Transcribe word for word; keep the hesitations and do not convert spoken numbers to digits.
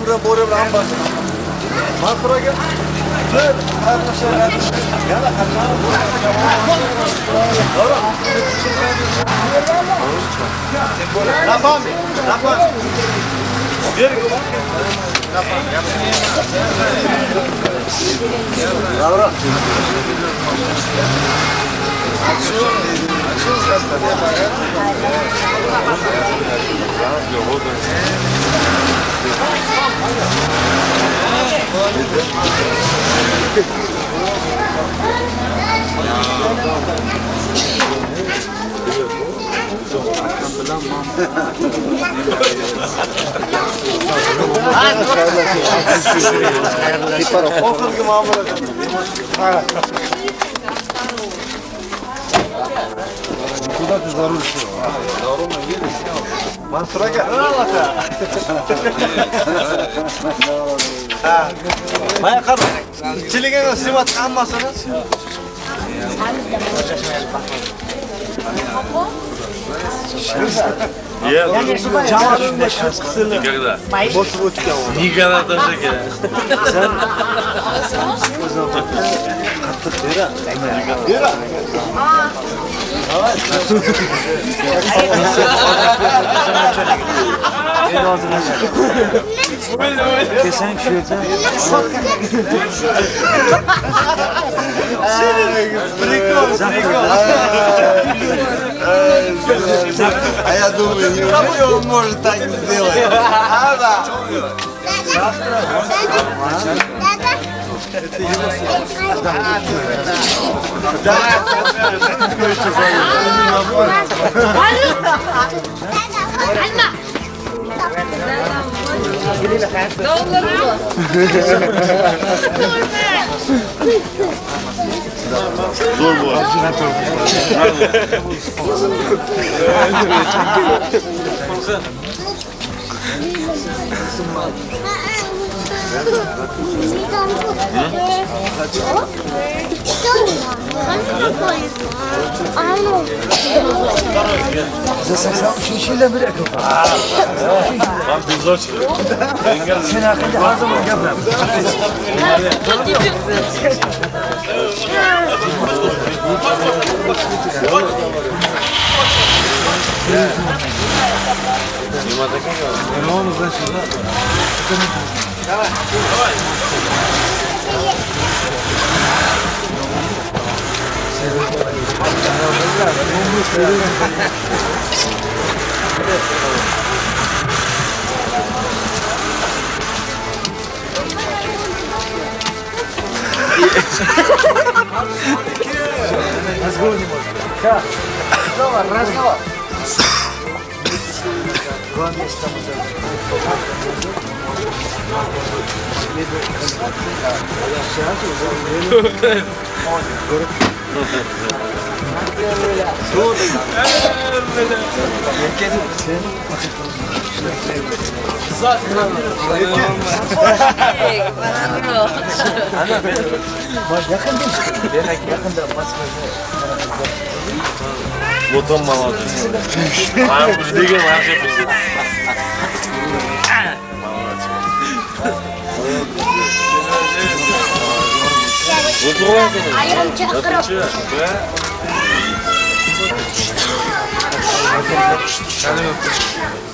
buradan boru bilan ham bas. Mansur aka. Dur, qarna shahar. Yana qarna. Napam, napam. Ber. Napam. Bravo. Action. Action kasta diye bakar. Oxirgi muomala. Куда ты за руль сел? За руль едешь? Mansur aka. Mana qar. Ichiligiga simat hammasini. Я никогда. Никогда даже не. Kesin şurada. Прикол, прикол. А я думаю, неужели он может так сделать? Ага. Это его Zor bu. За сексен üçüncü yılda bir ekip. Ben bir zor çıkıyor. Sen hakkında her zaman yapıyorum. Ne oldu lan şimdi? Давай, давай. Разговор не может. Как? Разговор, разговор. Главное, что там уже. Вот он молодец. А мы ждем, а все пиздец. Вот вроде. А я вам чакру. Да.